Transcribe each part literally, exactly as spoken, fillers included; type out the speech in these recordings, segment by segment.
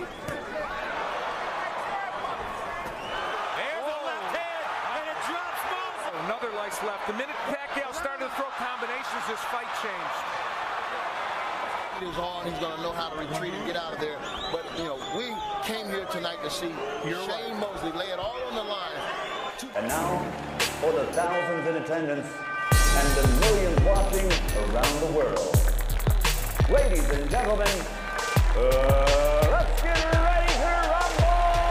There's a left hand, and it drops Mosley. Another lice left. The minute Pacquiao started to throw combinations, this fight changed. He was on, he's going to know how to retreat and get out of there. But, you know, we came here tonight to see You're Shane right. Mosley lay it all on the line. And now, for the thousands in attendance and the millions watching around the world. Ladies and gentlemen, uh, let's get ready to rumble!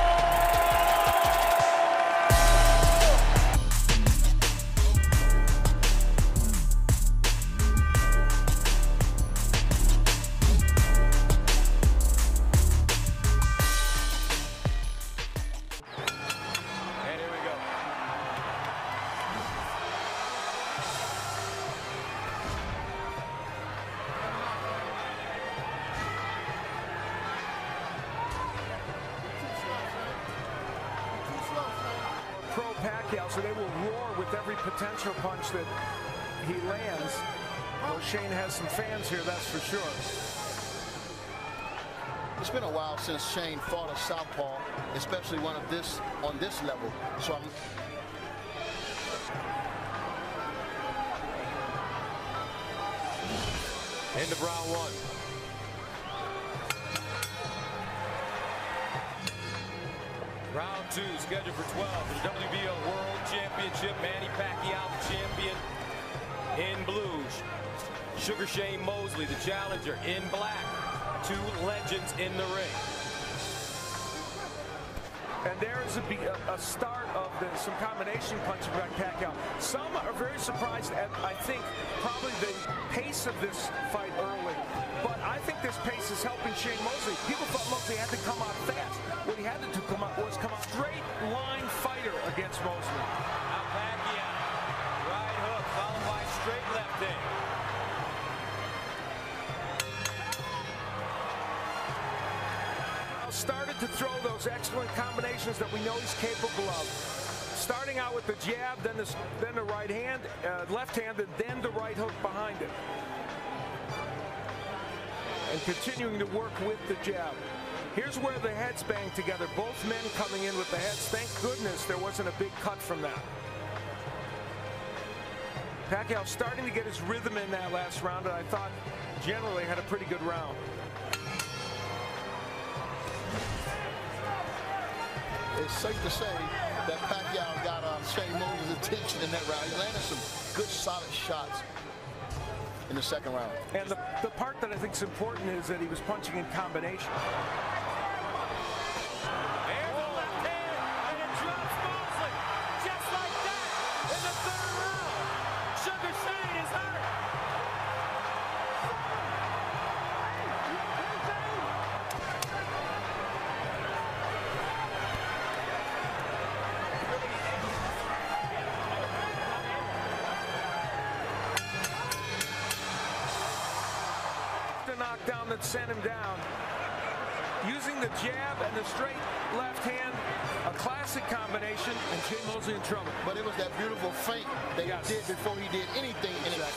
And here we go. Pro Pacquiao, so they will roar with every potential punch that he lands. Well, Shane has some fans here, that's for sure. It's been a while since Shane fought a southpaw, especially one of this on this level. So I'm End of round one. Round two, scheduled for twelve for the W B O World Championship. Manny Pacquiao, the champion, in blue. Sugar Shane Mosley, the challenger, in black. Two legends in the ring. And there's a, a start of the, some combination punching by Pacquiao. Some are very surprised at, I think, probably the pace of this fight early. But I think this pace is helping Shane Mosley. People thought Mosley had to come out fast. What he had to do come out was come out straight line fighter against Mosley. Now Pacquiao, right hook, followed by straight left hand. Started to throw those excellent combinations that we know he's capable of. Starting out with the jab, then the, then the right hand, uh, left hand, and then the right hook behind it. And continuing to work with the jab. Here's where the heads bang together. Both men coming in with the heads. Thank goodness there wasn't a big cut from that. Pacquiao starting to get his rhythm in that last round, and I thought generally had a pretty good round. It's safe to say that Pacquiao got uh, Shane Mosley's attention in that round. He landed some good, solid shots in the second round. And the, the part that I think is important is that he was punching in combination. There's the left hand, and it drops Mosley. Just like that, in the third round. Sugar Shane is hurt. Knockdown that sent him down. Using the jab and the straight left hand, a classic combination, and Shane Mosley in trouble. But it was that beautiful feint that yes. he did before he did anything. And it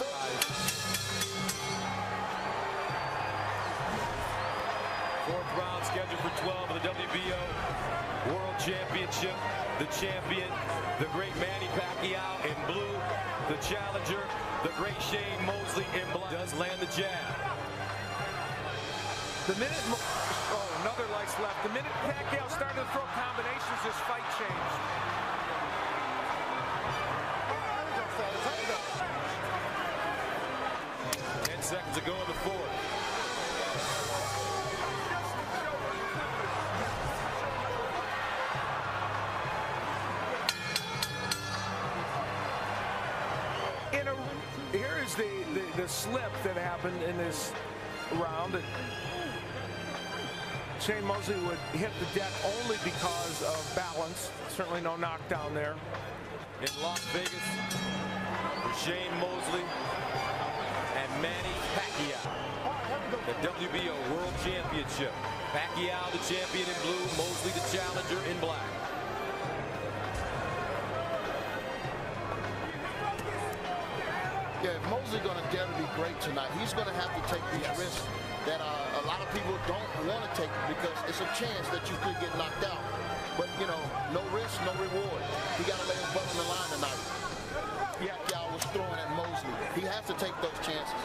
Fourth round scheduled for twelve of the W B O World Championship. The champion, the great Manny Pacquiao in blue. The challenger, the great Shane Mosley in black. Does land the jab. The minute, oh, another lice left. The minute Pacquiao started to throw combinations, this fight changed. Ten seconds to go in the fourth. In a, here is the, the, the slip that happened in this round. Shane Mosley would hit the deck only because of balance. Certainly no knockdown there. In Las Vegas, for Shane Mosley and Manny Pacquiao, the W B O World Championship. Pacquiao, the champion in blue, Mosley, the challenger in black. Yeah, if Mosley's going to dare to be great tonight, he's going to have to take these yes. risks. that uh, a lot of people don't want to take because it's a chance that you could get knocked out. But, you know, no risk, no reward. He got to lay his butt on the line tonight. Yeah, Pacquiao was throwing at Mosley. He has to take those chances.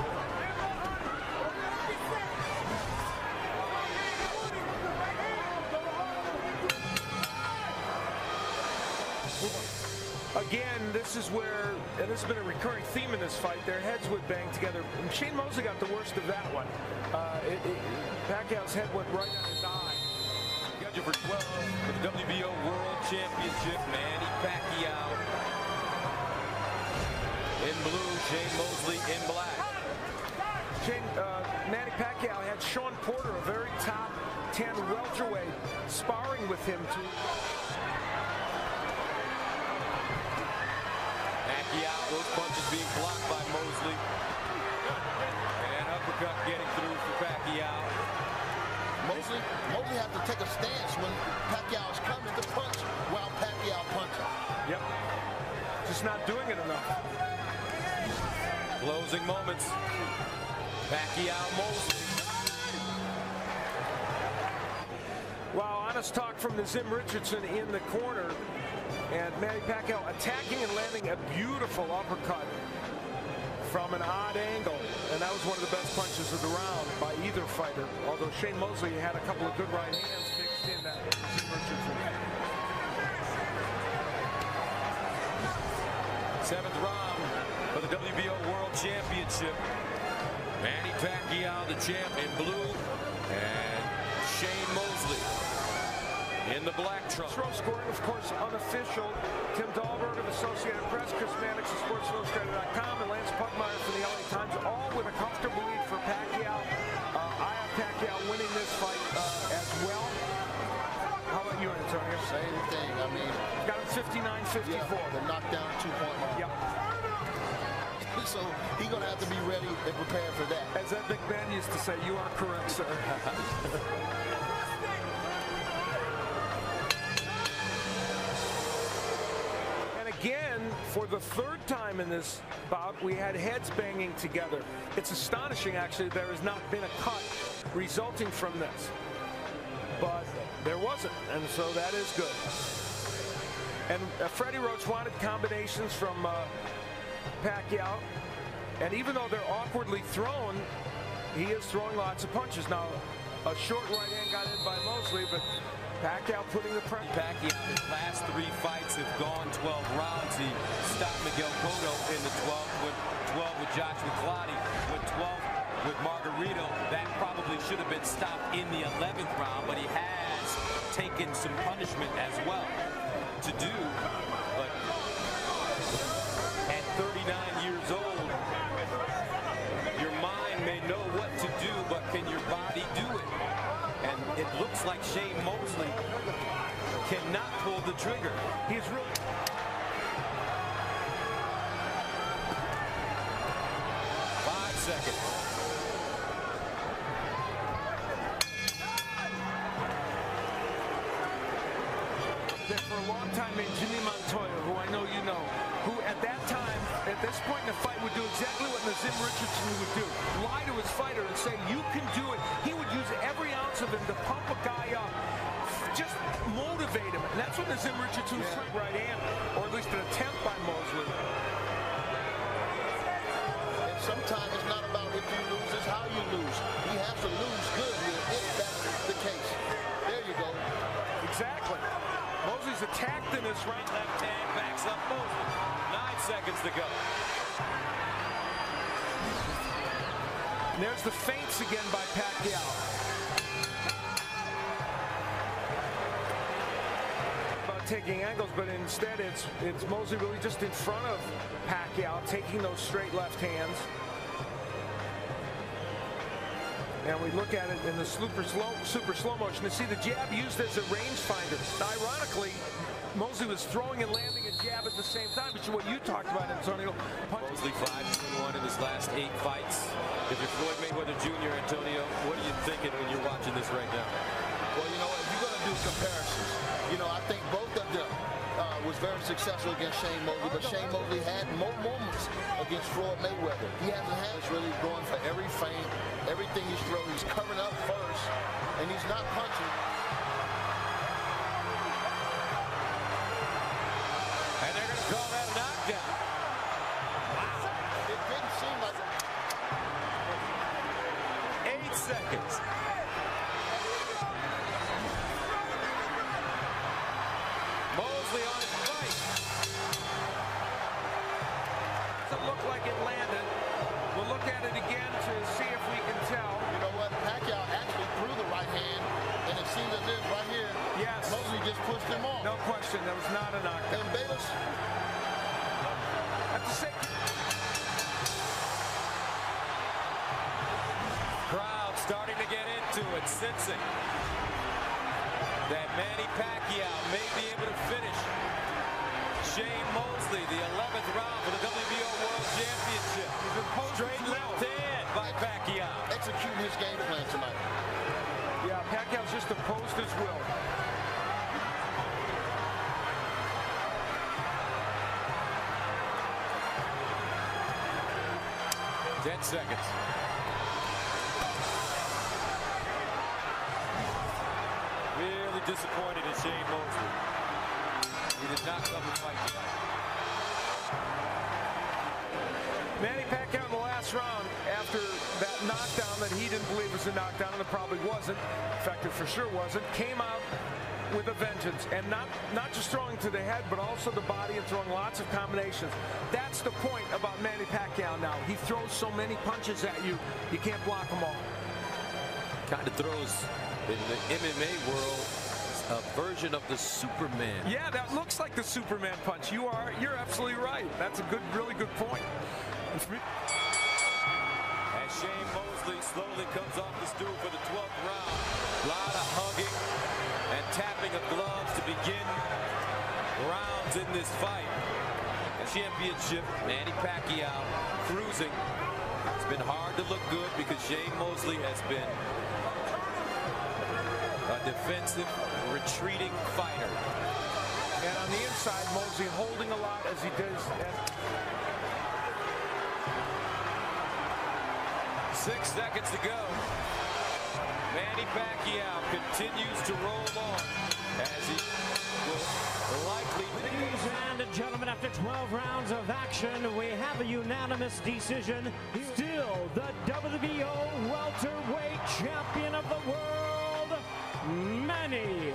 Again, this is where, and this has been a recurring theme in this fight, their heads would bang together. And Shane Mosley got the worst of that one. Uh, it, it, Pacquiao's head went right on his eye. Scheduled for twelve for the W B O World Championship, Manny Pacquiao in blue, Shane Mosley in black. Shane, uh, Manny Pacquiao had Sean Porter, a very top ten welterweight, sparring with him to. Pacquiao, those punches being blocked by Mosley. And uppercut getting through for Pacquiao. Mosley, Mosley has to take a stance when Pacquiao is coming to punch while Pacquiao punches. Yep. Just not doing it enough. Closing moments. Pacquiao, Mosley. Wow, honest talk from the Zim Richardson in the corner. And Manny Pacquiao attacking and landing a beautiful uppercut from an odd angle. And that was one of the best punches of the round by either fighter. Although Shane Mosley had a couple of good right hands mixed in that Zim Richardson. Seventh round for the W B O World Championship. Manny Pacquiao, the champ, in blue. And Shane Mosley in the black trunk. Throw scoring, of course, unofficial. Tim Dahlberg of Associated Press, Chris Mannix of Sports Illustrated dot com, and Lance Pugmire from the L A Times, all with a comfortable lead for Pacquiao. Uh, I have Pacquiao winning this fight uh, as well. How about you, Antonio? Same thing. I mean, got him fifty-nine fifty-four. Yeah, the knockdown two-point line. Yep. So he's going to have to be ready and prepared for that. As that big man used to say, you are correct, sir. Again, for the third time in this bout, we had heads banging together. It's astonishing, actually, there has not been a cut resulting from this. But there wasn't, and so that is good. And uh, Freddie Roach wanted combinations from uh, Pacquiao. And even though they're awkwardly thrown, he is throwing lots of punches. Now, a short right hand got in by Mosley, but Pacquiao putting the pressure. Pacquiao, his last three fights have gone twelve rounds. He stopped Miguel Cotto in the twelfth, with twelve with Joshua Clottey, with twelve with Margarito. That probably should have been stopped in the eleventh round, but he has taken some punishment as well to do. But at thirty-nine years old, your mind may know what to do, but can your body do it? And it looks like Shane Mosley cannot pull the trigger. He's really... Five seconds. There for a long time named Jimmy Montoya, who I know you know, who at that time, at this point in the fight, would do exactly what Nazim Richardson would do. Lie to his fighter and say, you can do it. He would use every ounce of him to pump a guy up. Just motivate him. And that's what Nazim Richardson was trying right hand, or at least an attempt by Mosley. And sometimes it's not about if you lose, it's how you lose. He has to lose good here if that's the case. There you go. Exactly. Mosley's attacked in this right. Left hand backs up Mosley. Nine seconds to go. And there's the feints again by Pacquiao. About taking angles, but instead it's it's Mosley really just in front of Pacquiao, taking those straight left hands. And we look at it in the super slow, super slow motion to see the jab used as a rangefinder. Now, ironically, Mosley was throwing and landing a jab at the same time, which is what you talked about, Antonio. Mosley five and one in his last eight fights. If you're Floyd Mayweather Junior, Antonio, what are you thinking when you're watching this right now? Well, you know, if you're going to do comparisons, you know, I think both of them uh, was very successful against Shane Mosley, but Shane Mosley had more moments against Floyd Mayweather. He hasn't had it's really going for every feint, everything he's throwing. He's covering up first, and he's not punching. And they're going to call that a knockdown. Wow. It didn't seem like it. Eight seconds. Mosley on his fight. Doesn't look like it landed. We'll look at it again to see if we can tell. You know what? Pacquiao actually threw the right hand, and it seems as if right here, yes, Mosley just pushed him off. No question, that was not a knockdown. And Bayless, at the same Crowd starting to get into it, sensing that Manny Pacquiao may be able to finish Shane Mosley, the eleventh round for the W B O World Championship. Straight left hand by Pacquiao. executing his game plan tonight. Yeah, Pacquiao's just opposed his will. Ten seconds. Really disappointed in Shane Mosley. He did not come to fight tonight. Manny Pacquiao in the last round, after that knockdown that he didn't believe was a knockdown, and it probably wasn't, in fact it for sure wasn't, came out with a vengeance, and not not just throwing to the head, but also the body, and throwing lots of combinations. That's the point about Manny Pacquiao now. He throws so many punches at you, you can't block them all. Kind of throws, in the M M A world, a version of the Superman. Yeah, that looks like the Superman punch. You are, you're absolutely right. That's a good, really good point. As Shane Mosley slowly comes off the stool for the twelfth round. A lot of hugging and tapping of gloves to begin rounds in this fight. The championship, Manny Pacquiao cruising. It's been hard to look good because Shane Mosley has been a defensive, retreating fighter. And on the inside, Mosley holding a lot as he does. Six seconds to go. Manny Pacquiao continues to roll on as he will likely. Ladies and gentlemen, after twelve rounds of action, we have a unanimous decision. Still the W B O Welterweight Champion of the World, Manny